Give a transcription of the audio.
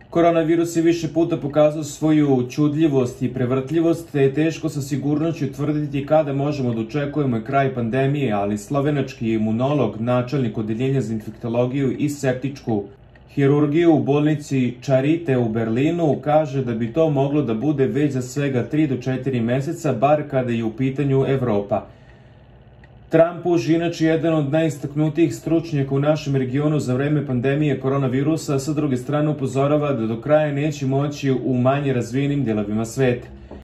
Koronavirus je više puta pokazao svoju čudljivost i prevrtljivost, te je teško sa sigurnošću tvrditi kada možemo da očekujemo kraj pandemije, ali slovenački imunolog, načelnik odeljenja za infektologiju i septičku hirurgiju u bolnici Charité u Berlinu kaže da bi to moglo da bude već za svega 3 do 4 meseca, bar kada je u pitanju Evropa. Trampuš, inače jedan od najistaknutijih stručnjaka u našem regionu za vreme pandemije koronavirusa, sa druge strane upozorava da do kraja neće moći u manje razvijenim delovima sveta.